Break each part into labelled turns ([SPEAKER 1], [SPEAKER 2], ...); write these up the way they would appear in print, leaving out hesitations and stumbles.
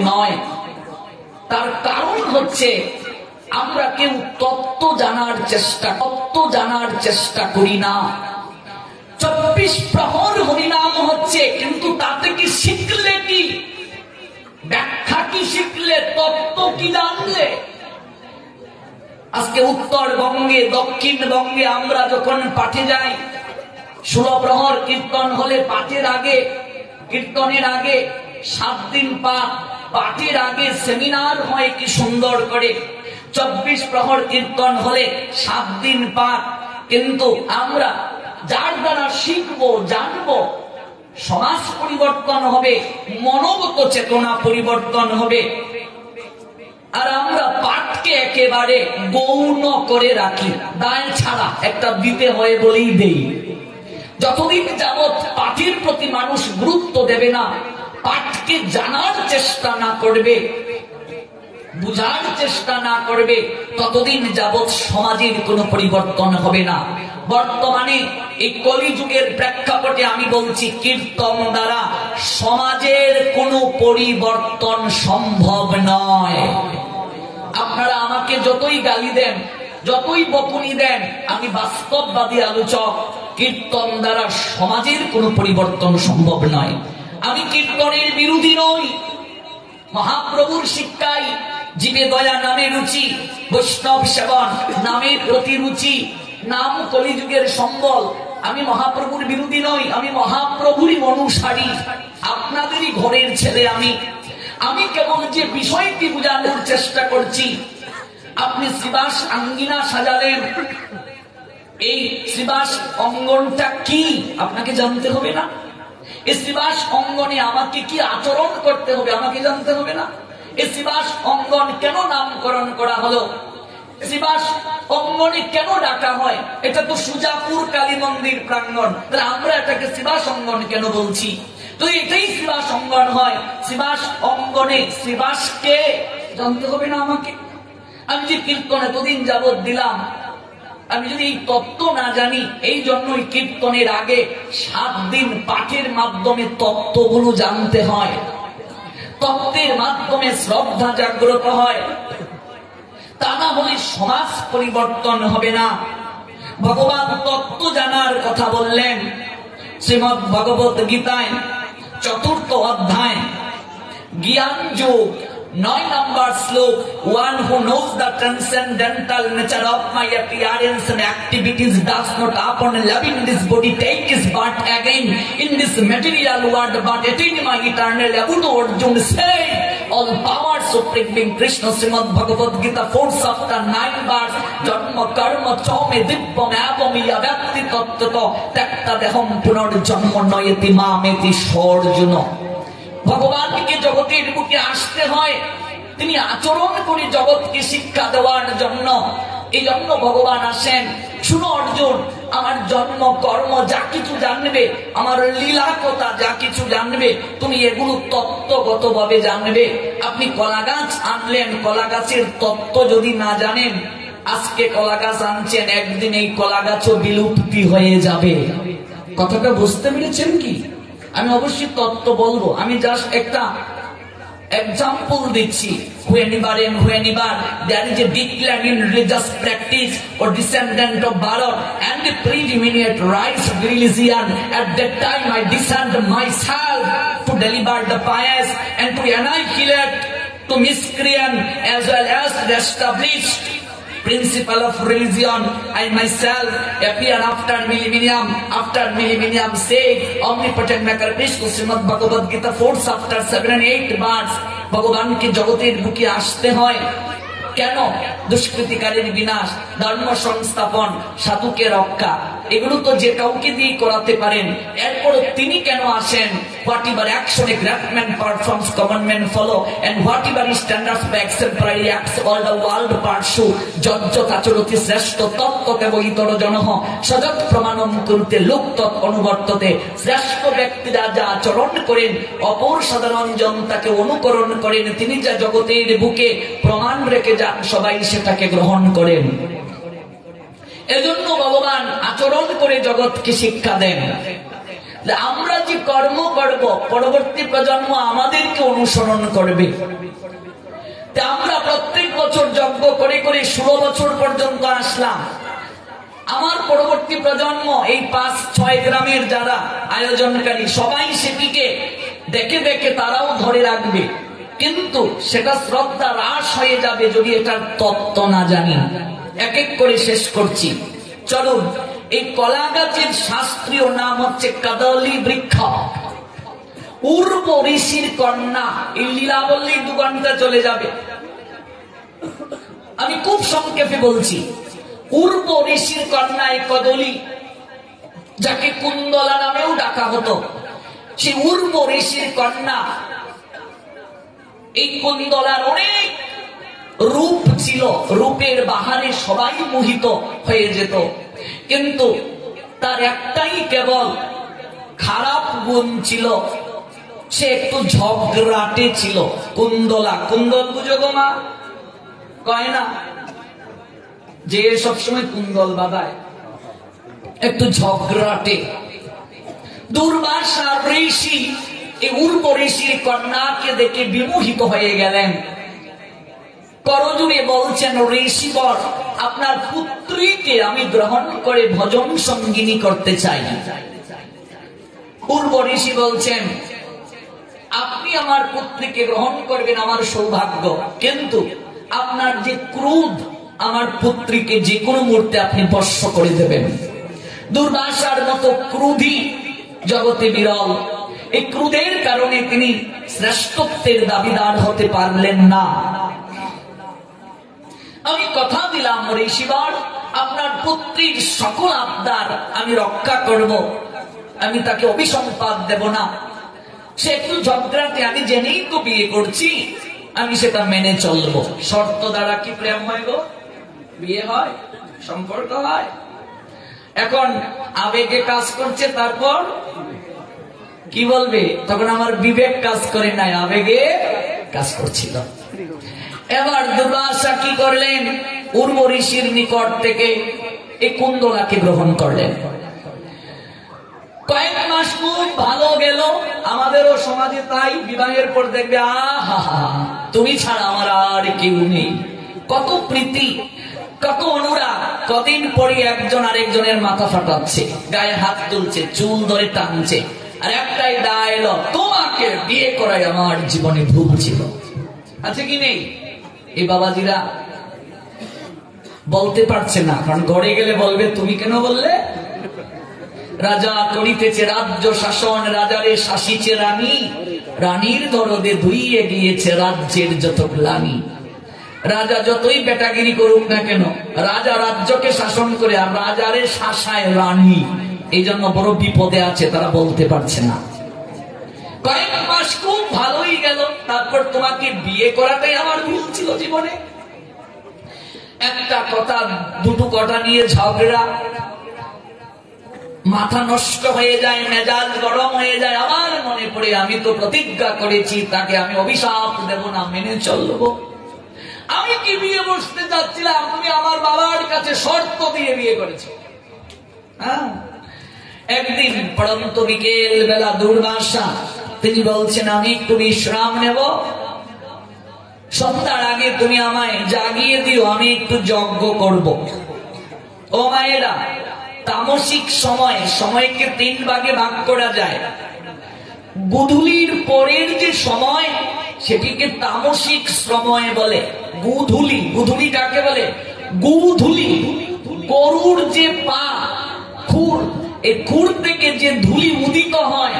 [SPEAKER 1] নয়। তার কারণ হচ্ছে আমরা কেউ তত্ত্ব জানার চেষ্টা করি না। 24 প্রহর হরিনাম হচ্ছে, কিন্তু তাতে কি শিখলে, কি ব্যাখ্যা কি শিখলে, তত্ত্ব কি জানলে? আজকে উত্তরবঙ্গে দক্ষিণবঙ্গে আমরা যখন পাঠে যাই, 16 প্রহর কীর্তন হলে পাঠের আগে, কীর্তনের আগে 7 দিন পাঠের আগে সেমিনার হয় কি সুন্দর করে। 24 প্রহর কীর্তন হলে 7 দিন পাঠ। কিন্তু আমরা যার দ্বারা শিখবো, জানবো, সমাজ পরিবর্তন হবে, মনোগত চেতনা পরিবর্তন হবে। আর আমরা পাঠকে একেবারে গৌণ করে রাখি, দায় ছাড়া একটা দিতে হয় বলেই দেই। যতদিন যাবৎ পাঠের প্রতি মানুষ গুরুত্ব দেবে না, পাঠকে জানার চেষ্টা না করবে, বুঝার চেষ্টা না করবে, ততদিন যাবৎ সমাজের কোনো পরিবর্তন হবে না। বর্তমানে এই কলিযুগের প্রেক্ষাপটে আমি বলছি, কীর্তন দ্বারা সমাজের কোনো পরিবর্তন সম্ভব নয়। আপনারা আমাকে যতই গালি দেন, যতই বকুনি দেন, আমি বাস্তববাদী আলোচক। কীর্তন দ্বারা সমাজের কোনো পরিবর্তন সম্ভব নয়। আমি কীর্তনের বিরোধী নই। মহাপ্রভুর শিক্ষায় জীবে দয়া নামে রুচি, বৈষ্ণব সেবন নামের প্রতি রুচি, নাম কলিযুগের সম্বল। আমি মহাপ্রভুর বিরোধী নই, আমি মহাপ্রভুরই অনুসারী, আপনাদেরই ঘরের ছেলে। আমি কেবল যে বিষয়টি বোঝানোর চেষ্টা করছি, আপনি শ্রীবাস আঙ্গিনা সাজালেন, এই শ্রীবাস অঙ্গনটা কি আপনাকে জানতে হবে না? এই শ্রীবাস অঙ্গনে আমাকে কি আচরণ করতে হবে আমাকে জানতে হবে না? এই শ্রীবাস অঙ্গন কেন নামকরণ করা হলো? শ্রীবাস অঙ্গনে কেন ডাকা হয়? এটা তো সুজাপুর কালী মন্দির প্রাঙ্গণ, আমরা এটাকে শ্রীবাস অঙ্গন কেন বলছি? তো এটাই শ্রীবাস অঙ্গন হয়। শ্রীবাস অঙ্গনে শ্রীবাসকে জানতে হবে না আমাকে? আমি যে কীর্তন এতদিন যাবৎ দিলাম, আমি যদি এই তত্ত্ব না জানি, এই জন্যই কীর্তনের আগে 7 দিন পাঠের মাধ্যমে তত্ত্বগুলো জানতে হয়। তত্ত্বের মাধ্যমে শ্রদ্ধা জাগ্রত হয়, তা না হলে সমাজ পরিবর্তন হবে না। ভগবান তত্ত্ব জানার কথা বললেন শ্রীমদ্ ভগবত গীতায় 4th অধ্যায় জ্ঞান যোগ 9 নম্বর শ্লোক। One who knows the transcendental nature of my appearance and activities does not upon loving this body take his birth again in this material world, but attain my eternal abode. Arjuna said, all power supreme being Krishna. Srimad Bhagavad Gita 4th chapter 9 verse. Janma karma chome dibbam abam yavyakti tattvato takta deham punar janma noyati mameti Arjuna। ভগবানকে জগতের বুকে আসতে হয়, তিনি আচরণ করে জগৎকে শিক্ষা দেওয়ার জন্য। এই জন্য ভগবান আসেন। শুনো অর্জুন, আমার জন্ম কর্ম যা কিছু জানবে, আমার লীলা কথা যা কিছু জানবে, তুমি এগুলো তত্ত্বগত ভাবে জানবে। আপনি কলা গাছ আনলেন, কলা গাছের তত্ত্ব যদি না জানেন, আজকে কলা গাছ আনছেন, একদিন এই কলা গাছও বিলুপ্তি হয়ে যাবে। কথাটা বুঝতে পেরেছেন কি? আমি অবশ্যই তত্ত্ব বলবো, আমি জাস্ট একটা এক্সাম্পল দিচ্ছি। whenever there is a decline in religious practice or descendant of Bharat and the predominant rights of religion, at that time I descend myself to deliver the pious and to annihilate to miscreant as well as the established principle of religion. I myself appear after millennium, say omnipotent maker Krishna, Srimad Bhagavad Gita 4th chapter 7 and 8 verse। ভগবানকে জগতের বুকে আসতে হয় কেন? দুষ্কৃতিকারীর বিনাশ, ধর্ম সংস্থাপন, সাধুকে রক্ষা, এগুলো তো যে কাউকে দিয়ে করাতে পারেন। এরপর তিনি কেন আসেন? whatever action a great man performs, common men follow, and whatever he standards by exemplary acts, all the world pursue। যজ্জত আচরতি শ্রেষ্ঠ তত্ত্বতে বহিতর জনঃ সযৎ প্রমাণম কুরুতে লোক তৎ অনুবর্ততে। শ্রেষ্ঠ ব্যক্তিরা যা আচরণ করেন, অপর সাধারণ জন তাকে অনুকরণ করেন। তিনি যা জগতের বুকে প্রমাণ রেখে যান, সবাই সেটাকে গ্রহণ করেন। এজন্য ভগবান আচরণ করে জগৎকে শিক্ষা দেন। যে আমরা যে কর্ম করব পরবর্তী প্রজন্ম আমাদেরকে অনুসরণ করবে। আমরা প্রত্যেক বছর যজ্ঞ করে করে 16 বছর পর্যন্ত আসলাম। আমার পরবর্তী প্রজন্ম এই 5-6 গ্রামের যারা আয়োজনকারী সবাই সেটিকে দেখে দেখে তারাও ধরে রাখবে, কিন্তু সেটা শ্রদ্ধা হ্রাস হয়ে যাবে যদি এটার তত্ত্ব না জানি। এক এক করে শেষ করছি। চলুন, এই কলা গাছের শাস্ত্রীয় নাম হচ্ছে কদলী বৃক্ষ। পূর্ব ঋষির কন্যা, এই লীলা বললেই 2 ঘন্টা চলে যাবে, আমি খুব সংক্ষেপে বলছি। পূর্ব ঋষির কন্যা এই কদলী, যাকে কুন্দলা নামেও ডাকা হতো, সে পূর্ব ঋষির কন্যা। এই কুন্দলার অনেক রূপ ছিল, রূপের বাহারে সবাই মোহিত হয়ে যেত, কিন্তু তার একটাই কেবল খারাপ গুণ ছিল, সে একটু ঝগড়াটে ছিল। কুন্দলা, কুন্দল বুঝো গো মা? কয় না যে সবসময় কুন্দল বাঁধায়, একটু ঝগড়াটে। দুর্বাসা ঋষি এই পূর্ব ঋষির কন্যাকে দেখে বিমোহিত হয়ে গেলেন। করজোড়ে বলছেন, ঋষিবর আপনার পুত্রীকে আমি গ্রহণ করে ভজন সঙ্গিনী করতে চাই। পূর্ব ঋষি বলছেন, আপনি আমার পুত্রীকে গ্রহণ করবেন আমার সৌভাগ্য, কিন্তু আপনার যে ক্রোধ আমার পুত্রীকে যে কোনো মুহূর্তে আপনি বর্ষ করে দেবেন। দুর্বাসার মতো ক্রোধী জগতে বিরল। এই ক্রোধের কারণে তিনি শ্রেষ্ঠত্বের দাবিদার হতে পারলেন না। আমি কথা দিলাম ঋষিবর, আপনার পুত্রীর সকল আবদার আমি রক্ষা করব, আমি তাকে অভিসম্পাদ দেব না। সে একটু ঝগড়াতে, আমি জেনেই তো বিয়ে করছি, আমি সেটা মেনে চলবো। শর্ত দ্বারা কি প্রেম হয় গো? বিয়ে হয়, সম্পর্ক হয়। এখন আবেগে কাজ করছে, তারপর কি বলবে? তখন আমার বিবেক কাজ করে নাই, আবেগে কাজ করছিল। এবার দুর্বাসা কি করলেন? পূর্ব ঋষির নিকট থেকে এই কুন্দলাকে গ্রহণ করলেন। কয়েক মাস খুব ভালো গেল। আমাদেরও সমাজে তাই, বিবাহের পর দেখবে আহা তুমি ছাড়া আমার আর কেউ নেই। কত প্রীতি, কত অনুরাগ। কদিন পরে একজন আরেকজনের মাথা ফাটাচ্ছে, গায়ে হাত তুলছে, চুল ধরে টানছে, আর একটাই ডায়লগ, তোমাকে বিয়ে করাই আমার জীবনে ভুল ছিল। আছে কি নেই? এই বাবাজিরা বলতে পারছে না, কারণ ঘরে গেলে বলবে তুমি কেন বললে? রাজা করিতেছে রাজ্য শাসন, রাজারে শাসিছে রানী, রানীর দরদে ধুইয়ে গিয়েছে রাজ্যের যত গ্লানি। রাজা যতই বেটাগিরি করুক না কেন, রাজা রাজ্যকে শাসন করে আর রাজারে শাসায় রানী। এই জন্য বড় বিপদে আছে, তারা বলতে পারছে না। কয়েক মাস খুব ভালোই গেল, তারপর তোমাকে বিয়ে করাটাই আমার ভুল ছিল জীবনে। একটা কথা, দুটো কথা নিয়ে ঝগড়া, মাথা নষ্ট হয়ে যায়, মেজাজ গরম হয়ে যায়। আমার মনে পড়ে, আমি তো প্রতিজ্ঞা করেছি তাকে আমি অভিশাপ দেব না, মেনে চলবো। আমি কি বিয়ে বসতে যাচ্ছিলাম, তুমি আমার বাবার কাছে শর্ত দিয়ে বিয়ে করেছো। একদিন পড়ন্ত বিকেল বেলা দুর্বাসা তিনি বলছেন, আমি একটু বিশ্রাম নেব, সন্ধ্যার আগে তুমি আমায় জাগিয়ে দিও, আমি একটু যজ্ঞ করব। ও মায়েরা, তামসিক সময়, সময়কে 3 ভাগে ভাগ করা যায়। গোধূলির পরের যে সময়, সেটিকে তামসিক সময় বলে। গোধূলি, গোধূলি কাকে বলে? গোধূলি গরুর যে পা, খুর, এই খুর থেকে যে ধুলি উদিত হয়,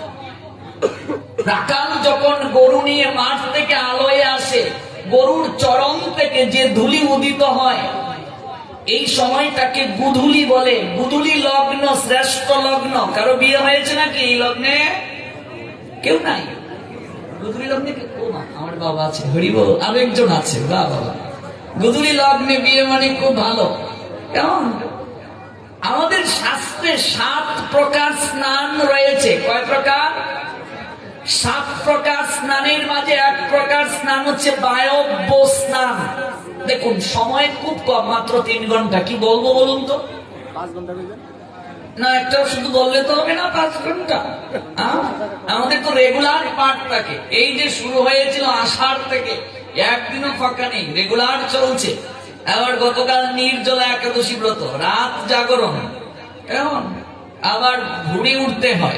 [SPEAKER 1] রাখাল যখন গরু নিয়ে মাঠ থেকে আলোয় আসে, গরুর চরণ থেকে যে ধুলি উদিত হয়, এই সময়টাকে গোধূলি বলে। গোধূলি লগ্ন শ্রেষ্ঠ লগ্ন। কারো বিয়ে হয়েছে নাকি এই লগ্নে? কেউ নাই? গোধূলি লগ্নে আমার বাবা আছে, হরিব, আরেকজন আছে, বাবা। গোধূলি লগ্নে বিয়ে মানে খুব ভালো। কেমন? আমাদের শাস্ত্রে 7 প্রকার স্নান রয়েছে। কয় প্রকার? 7 প্রকার স্নানের মাঝে 1 প্রকার স্নান হচ্ছে বায়ব্য স্নান। দেখুন, সময় খুব কম, মাত্র 3 ঘন্টা। কি বলবো বলুন তো? না, একটা শুধু বললে তো হবে না, 5 ঘন্টা আমাদের তো রেগুলার পাঠ থাকে। এই যে শুরু হয়েছিল আষাঢ় থেকে, একদিনও ফাঁকা নেই, রেগুলার চলছে। আবার গতকাল নির্জলা একাদশী ব্রত, রাত জাগরণ, এমন আবার ঘুরে উঠতে হয়।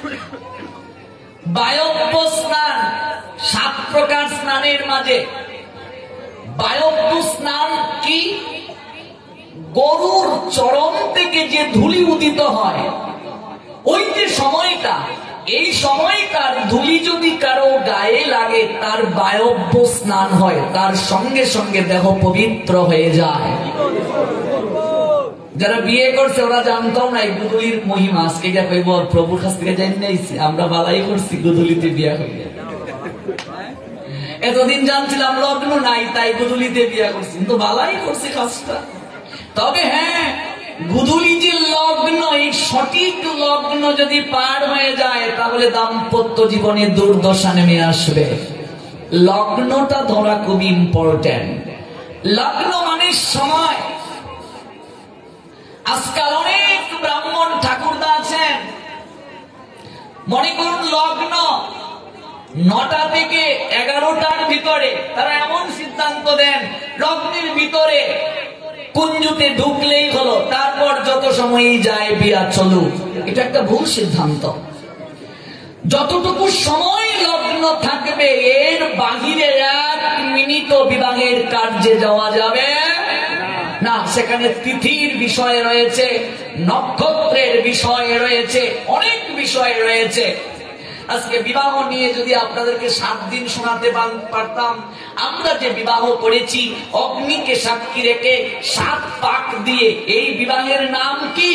[SPEAKER 1] বায়ব্য স্নান, 7 প্রকার স্নানের মাঝে বায়ব্য স্নান কি? গরুর চরণ থেকে যে ধুলি উদিত হয়, ওই যে সময়টা, এই সময়কার ধুলি যদি কারো গায়ে লাগে তার বায়ব্য স্নান হয়, তার সঙ্গে সঙ্গে দেহ পবিত্র হয়ে যায়। যারা বিয়ে করছে ওরা জানতাম না এই গুদুলির মহিমা। আজকে যা কইব প্রভুর কাছ থেকে জানি নাইছি, আমরা বালাই করছি গুদুলিতে বিয়া হইলে। এতদিন জানছিলাম লগ্ন নাই তাই গুদুলিতে বিয়া করছি, কিন্তু বালাই করছি কাজটা। তবে হ্যাঁ, গুদুলি যে লগ্ন, এই সঠিক লগ্ন যদি পার হয়ে যায় তাহলে দাম্পত্য জীবনে দুর্দশা নেমে আসবে। লগ্নটা ধরা খুব ইম্পর্টেন্ট। লগ্ন মানে সময়। আজকাল অনেক ব্রাহ্মণ ঠাকুরদা আছেন, মনে করুন লগ্ন 9টা থেকে 11টার ভিতরে তারা এমন সিদ্ধান্ত দেন লগ্নের ভিতরে কুঞ্জুতে ঢুকলেই হলো, তারপর যত সময়ই যায় বিয়া চলুক। এটা একটা ভুল সিদ্ধান্ত। যতটুকু সময় লগ্ন থাকবে এর বাহিরে 1 মিনিটও বিবাহের কার্যে যাওয়া যাবে না। সেখানে তিথির বিষয় রয়েছে, নক্ষত্রের বিষয় রয়েছে, অনেক বিষয় রয়েছে। আজকে বিবাহ নিয়ে যদি আপনাদেরকে 7 দিন শোনাতে পারতাম। আমরা যে বিবাহ করেছি অগ্নিকে সাক্ষী রেখে 7 পাক দিয়ে, এই বিবাহের নাম কি?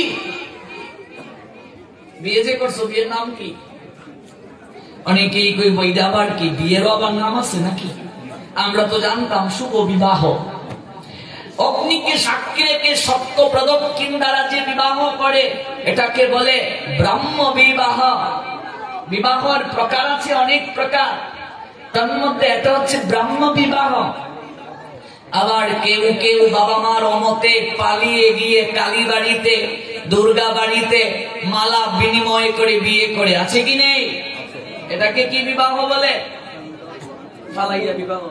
[SPEAKER 1] বিয়ে যে করছো বিয়ের নাম কি? অনেকেই কই বইটা আবার কি, বিয়েরও আবার নাম আছে নাকি? আমরা তো জানতাম শুভ বিবাহ। অগ্নিকে সাক্ষী রেখে সপ্ত প্রদক্ষিণ দ্বারা যে বিবাহ করে এটাকে বলে ব্রাহ্ম বিবাহ। বিবাহের প্রকার আছে অনেক প্রকার, তার মধ্যে এটা হচ্ছে ব্রাহ্ম বিবাহ। আবার কেউ কেউ বাবা মার অমতে পালিয়ে গিয়ে কালী বাড়িতে, দুর্গা বাড়িতে মালা বিনিময় করে বিয়ে করে, আছে কি নেই? এটাকে কি বিবাহ বলে? পালাইয়া বিবাহ,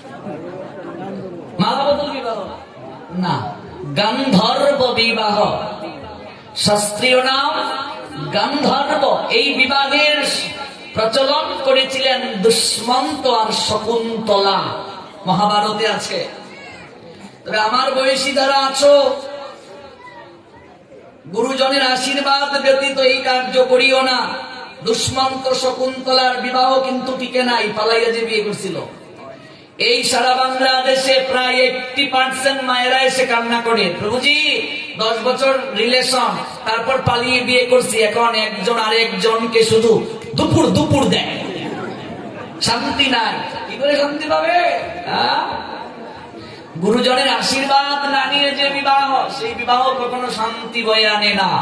[SPEAKER 1] মালা বদল বিবাহ না, গান্ধর্ব বিবাহ। শাস্ত্রীয় নাম গান্ধর্ব। এই বিবাহের প্রচলন করেছিলেন দুষ্মন্ত আর শকুন্তলা, মহাভারতে আছে। তবে আমার বয়সী যারা আছো, গুরুজনের আশীর্বাদ ব্যতীত এই কার্য করিও না। দুষ্মন্ত শকুন্তলার বিবাহ কিন্তু টিকে নাই, পালাইয়া যে বিয়ে করছিল। এই সারা বাংলাদেশে প্রায় 80% মায়েরা এসে কান্না করে, প্রভুজি 10 বছর রিলেশন, তারপর পালিয়ে বিয়ে করছি, এখন একজন আরেকজনকে শুধু দুপুর দুপুর দেয়, শান্তি নাই। কি করে শান্তি পাবে? গুরুজনের আশীর্বাদ না নিয়ে যে বিবাহ, সেই বিবাহ কখনো শান্তি বয়ে আনে না।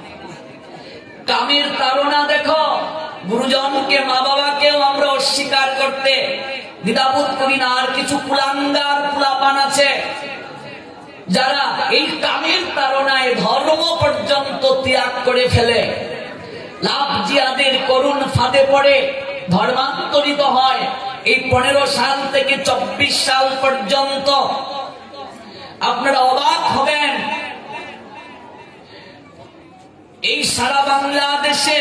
[SPEAKER 1] কামের তাড়না দেখো, গুরুজনকে মা বাবাকেও আমরা অস্বীকার করতে দ্বিধাবোধ করি না। আর কিছু কুলাঙ্গার কুলাপান আছে যারা এই কামের তাড়নায় ধর্ম পর্যন্ত ত্যাগ করে ফেলে, লাভ জিয়াদের করুণ ফাঁদে পড়ে ধর্মান্তরিত হয়। এই 15 সাল থেকে 24 সাল পর্যন্ত আপনারা অবাক হবেন, এই সারা বাংলাদেশে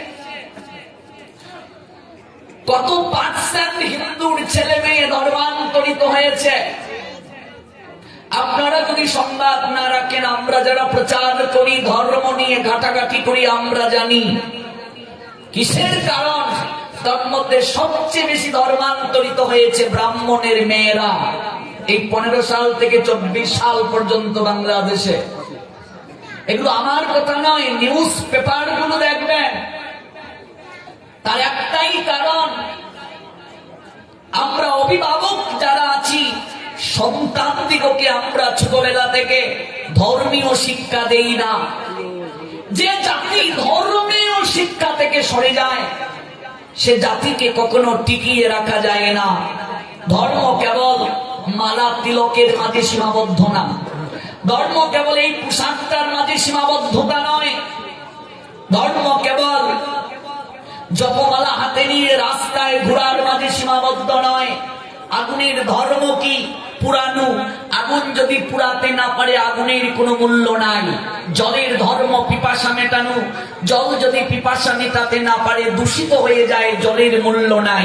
[SPEAKER 1] কত পার্সেন্ট হিন্দুর ছেলে মেয়ে ধর্মান্তরিত হয়েছে। আপনারা যদি সংবাদ না রাখেন, আমরা যারা প্রচার করি, ধর্ম নিয়ে ঘাটাঘাটি করি, আমরা জানি কিসের কারণ। তার মধ্যে সবচেয়ে বেশি ধর্মান্তরিত হয়েছে ব্রাহ্মণের মেয়েরা এই 15 সাল থেকে 24 সাল পর্যন্ত বাংলাদেশে। এগুলো আমার কথা নয়, নিউজ পেপার গুলো দেখবেন। তার একটাই কারণ, আমরা অভিভাবক যারা আছি, সন্তানদিগকে আমরা ছোটবেলা থেকে ধর্মীয় শিক্ষা দেই না। যে জাতি ধর্মীয় শিক্ষা থেকে সরে যায়, সে জাতিকে কখনো টিকিয়ে রাখা যায় না। ধর্ম কেবল মালা তিলকের মাঝে সীমাবদ্ধ না, ধর্ম কেবল এই পোশাকটার মাঝে সীমাবদ্ধতা নয়। ধর্ম কেবল জপমালা হাতে নিয়ে রাস্তায় ঘোরার মাঝে সীমাবদ্ধ নয়। আগুনের ধর্ম কি? পুরানো। আগুন যদি পুরাতে না পারে আগুনের কোনো মূল্য নাই। জলের ধর্ম পিপাসা মেটানো। জল যদি পিপাসা মেটাতে না পারে দূষিত হয়ে যায়, জলের মূল্য নাই।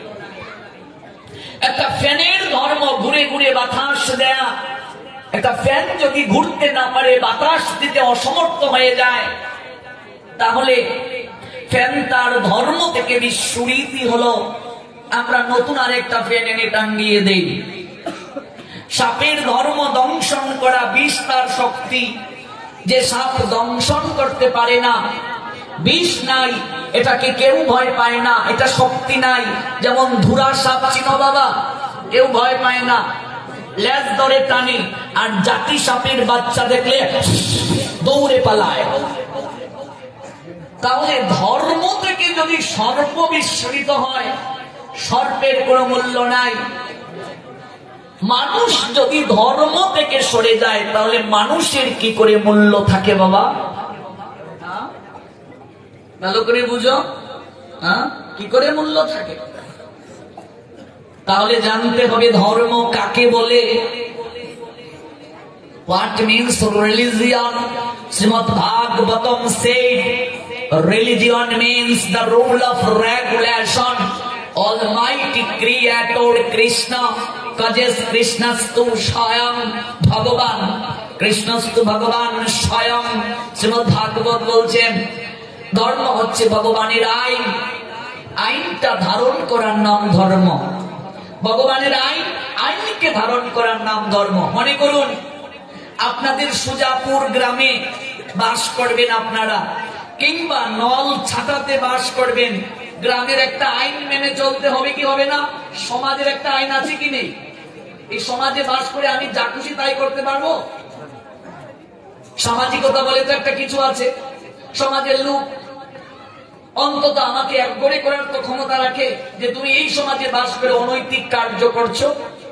[SPEAKER 1] একটা ফ্যানের ধর্ম ঘুরে ঘুরে বাতাস দেয়া। একটা ফ্যান যদি ঘুরতে না পারে, বাতাস দিতে অসমর্থ হয়ে যায়, তাহলে ফ্যান তার ধর্ম থেকে বিস্মৃতি হলো। আমরা নতুন আরেকটা ফ্যান এনে টাঙ্গিয়ে দেই। সাপের ধর্ম দংশন করা, বিষ তার শক্তি। যে সাপ দংশন করতে পারে না, বিষ নাই, এটাকে কেউ ভয় পায় না, এটা শক্তি নাই। যেমন ধুরা সাপ চিনো বাবা, কেউ ভয় পায় না, লেজ ধরে টানে। আর জাতি সাপের বাচ্চা দেখলে দৌড়ে পালায়। তাহলে ধর্ম থেকে যদি সর্প বিস্মৃত হয়, সর্পের কোনো মূল্য নাই। মানুষ যদি ধর্ম থেকে সরে যায়, তাহলে মানুষের কি করে মূল্য থাকে বাবা? ভালো করে বুঝো, কি করে মূল্য থাকে? তাহলে জানতে হবে ধর্ম কাকে বলে। What means religion? Srimad Bhagavatam said, religion means the rule of regulation. Almighty Creator Krishna causes Krishnastu Swayam Bhagavan. Krishnastu Bhagavan Swayam. Srimad Bhagavad বলছেন ধর্ম হচ্ছে ভগবানের আইন। আইনটা ধারণ করার নাম ধর্ম। ভগবানের আইন, আইনকে ধারণ করার নাম ধর্ম। মনে করুন আপনাদের সুজাপুর গ্রামে বাস করবেন আপনারা, কিংবা নল ছাটাতে বাস করবেন। গ্রামের একটা আইন মেনে চলতে হবে কি হবে না? সমাজের একটা আইন আছে কি নেই? এই সমাজে বাস করে আমি যা খুশি তাই করতে পারবো? সামাজিকতা বলে তো একটা কিছু আছে। সমাজের লোক অন্তত আমাকে একগরে করার তো ক্ষমতা রাখে যে তুমি এই সমাজে বাস করে অনৈতিক কার্য করছো।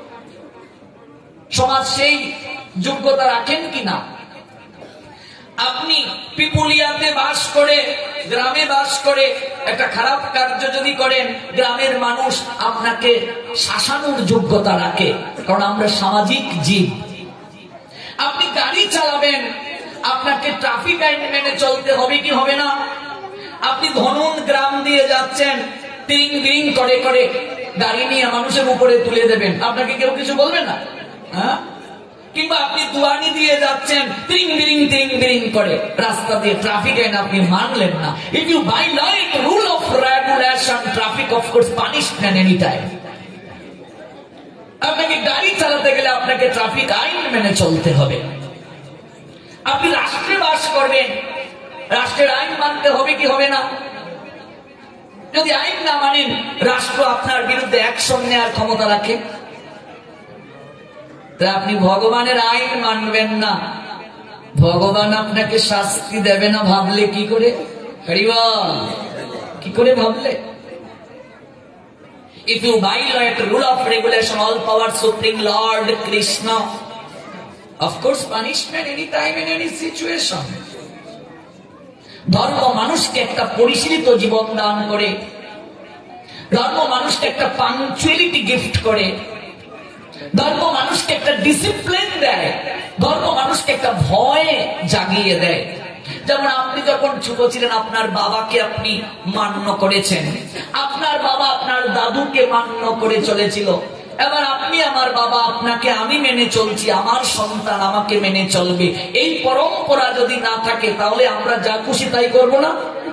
[SPEAKER 1] সমাজ সেই যোগ্যতা রাখেন কিনা? আপনি পিপুলিয়াতে বাস করে, গ্রামে বাস করে একটা খারাপ কার্য যদি করেন, গ্রামের মানুষ আপনাকে শাসানোর যোগ্যতা রাখে, কারণ আমরা সামাজিক জীব। আপনি গাড়ি চালাবেন, আপনাকে ট্রাফিক আইন মেনে চলতে হবে কি হবে না? আপনি ধনুন গ্রাম দিয়ে যাচ্ছেন, তিং বিং করে করে গাড়ি নিয়ে মানুষের উপরে তুলে দেবেন, আপনাকে কেউ কিছু বলবে না? কিংবা আপনি দুয়ানি দিয়ে যাচ্ছেন, তিং বিরিং করে রাস্তা দিয়ে, ট্রাফিক আইন আপনি মানলেন না। If you violate rule of regulation, traffic of course punishment any time. আপনাকে গাড়ি চালাতে গেলে আপনাকে ট্রাফিক আইন মেনে চলতে হবে। আপনি রাষ্ট্রে বাস করবেন, রাষ্ট্রের আইন মানতে হবে কি হবে না? যদি আইন না মানেন, রাষ্ট্র আপনার বিরুদ্ধে অ্যাকশন নেওয়ার ক্ষমতা রাখে। আপনি ভগবানের আইন মানবেন না, ভগবান আপনাকে শাস্তি দেবে না ভাবলে কি করে? হরিবল, কি করে ভাবলে? If you violate rule of regulation, all power supreme Lord Krishna, of course punishment any time in any situation. ধর্ম মানুষকে একটা পরিশীলিত জীবন দান করে। ধর্ম মানুষকে একটা পাংচুয়ালিটি গিফট করে। ধর্ম মানুষকে একটা ডিসিপ্লিন দেয়। ধর্ম মানুষকে একটা ভয় জাগিয়ে দেয়। যেমন আপনি যখন ছোট ছিলেন, আপনার বাবাকে আপনি মান্য করেছেন, আপনার বাবা আপনার দাদুকে মান্য করে চলেছিল। এবার আপনি আমার বাবা, আপনাকে আমি মেনে চলছি, আমার সন্তান আমাকে মেনে চলবে। এই পরম্পরা যদি না থাকে, তাহলে আমরা যা খুশি তাই করব না?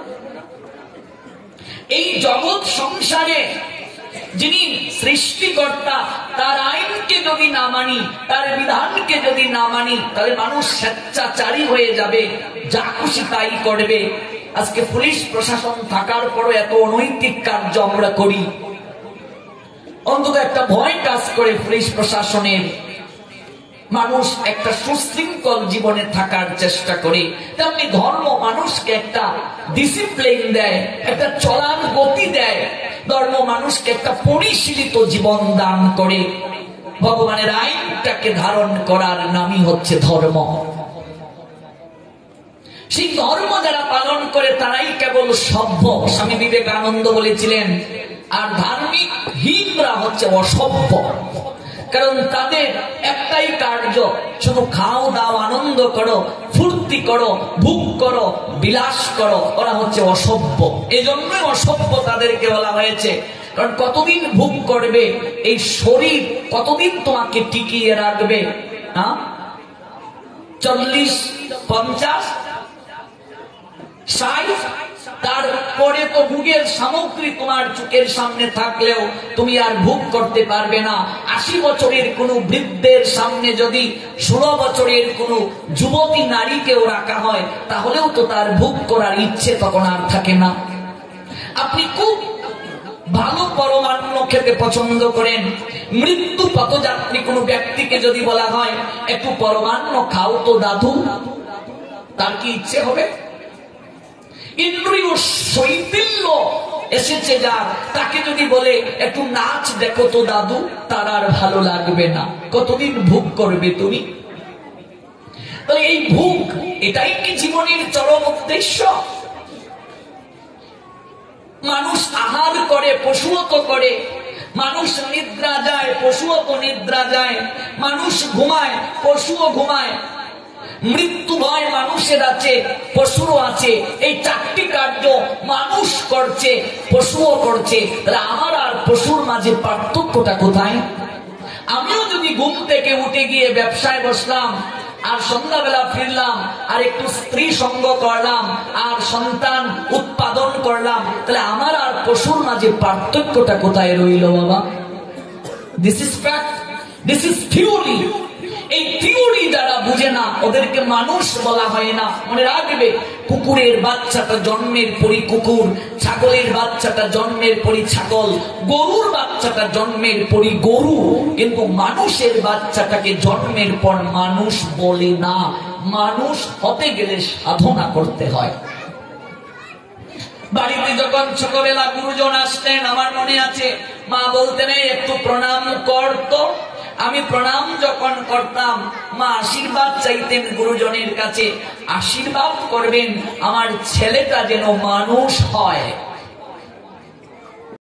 [SPEAKER 1] এই জগৎ সংসারে যিনি সৃষ্টিকর্তা, তার আইনকে যদি না মানি, তার বিধানকে যদি না মানি, তাহলে মানুষ স্বেচ্ছাচারী হয়ে যাবে, যা খুশি তাই করবে। আজকে পুলিশ প্রশাসন থাকার পরও এত অনৈতিক কার্য আমরা করি। অন্তত একটা ভয় কাজ করে পুলিশ প্রশাসনের। মানুষ একটা সুশৃঙ্খল জীবনে থাকার চেষ্টা করে। তেমনি ধর্ম মানুষকে একটা ডিসিপ্লিন দেয়, একটা চলার গতি দেয়। ধর্ম মানুষকে একটা পরিশীলিত জীবন দান করে। ভগবানের আইনটাকে ধারণ করার নামই হচ্ছে ধর্ম। সেই ধর্ম যারা পালন করে তারাই কেবল সভ্য, স্বামী বিবেকানন্দ বলেছিলেন। আর ধার্মিক হীনরা হচ্ছে অসভ্য, কারণ তাদের একটাই কার্য, শুধু খাও দাও, আনন্দ করো, ফুর্তি করো, ভোগ করো, বিলাস করো। ওরা হচ্ছে অসভ্য। এই জন্যই অসভ্য তাদেরকে বলা হয়েছে। কারণ কতদিন ভোগ করবে এই শরীর, কতদিন তোমাকে টিকিয়ে রাখবে? 40, 50, 60, তারপরে তো ভোগের সামগ্রী তোমার চোখের সামনে থাকলেও তুমি আর ভোগ করতে পারবে না। 80 বছরের কোন বৃদ্ধের সামনে যদি 16 বছরের কোন যুবতী নারীকেও রাখা হয়, তাহলেও তো তার ভোগ করার ইচ্ছে তখন আর থাকে না। আপনি খুব ভালো পরমান্ন খেতে পছন্দ করেন, মৃত্যু পথযাত্রী কোন ব্যক্তিকে যদি বলা হয় একটু পরমান্ন খাও তো দাদু, তার কি ইচ্ছে হবে? ইন্দ্রিয় শৈথিল্য এসেছে যার, তাকে যদি বলে একটু নাচ দেখো তো দাদু, তার আর ভালো লাগবে না। কতদিন ভোগ করবে তুমি? তাহলে এই ভোগ, এটাই কি জীবনের চরম উদ্দেশ্য? মানুষ আহার করে, পশুও তো করে। মানুষ নিদ্রা যায়, পশুও তো নিদ্রা যায়। মানুষ ঘুমায়, পশুও ঘুমায়। মৃত্যু ভয় মানুষের আছে, পশুরও আছে। এই 4টি কার্য মানুষ করছে, পশুও করছে। তাহলে আমার আর পশুর মাঝে পার্থক্যটা কোথায়? আমিও যদি ঘুম থেকে উঠে গিয়ে ব্যবসায় বসলাম, আর সন্ধ্যাবেলা ফিরলাম, আর একটু স্ত্রী সঙ্গ করলাম, আর সন্তান উৎপাদন করলাম, তাহলে আমার আর পশুর মাঝে পার্থক্যটা কোথায় রইল বাবা? This is fact, this is theory. এই থিওরি যারা বুঝে না, ওদেরকে মানুষ বলা হয় না। মনে রাখবে, কুকুরের বাচ্চাটা জন্মের পরই কুকুর, ছাগলের বাচ্চাটা জন্মের পরই ছাগল, গরুর বাচ্চাটা জন্মের পরই গরু, কিন্তু মানুষের বাচ্চাটাকে জন্মের পর মানুষ বলে না। মানুষ হতে গেলে সাধনা করতে হয়। বাড়িতে যখন ছোটবেলা গুরুজন আসতেন, আমার মনে আছে মা বলতেন একটু প্রণাম করতো। আমি প্রণাম যখন করতাম, মা আশীর্বাদ চাইতেন গুরুজনের কাছে, আশীর্বাদ করবেন আমার ছেলেটা যেন মানুষ হয়।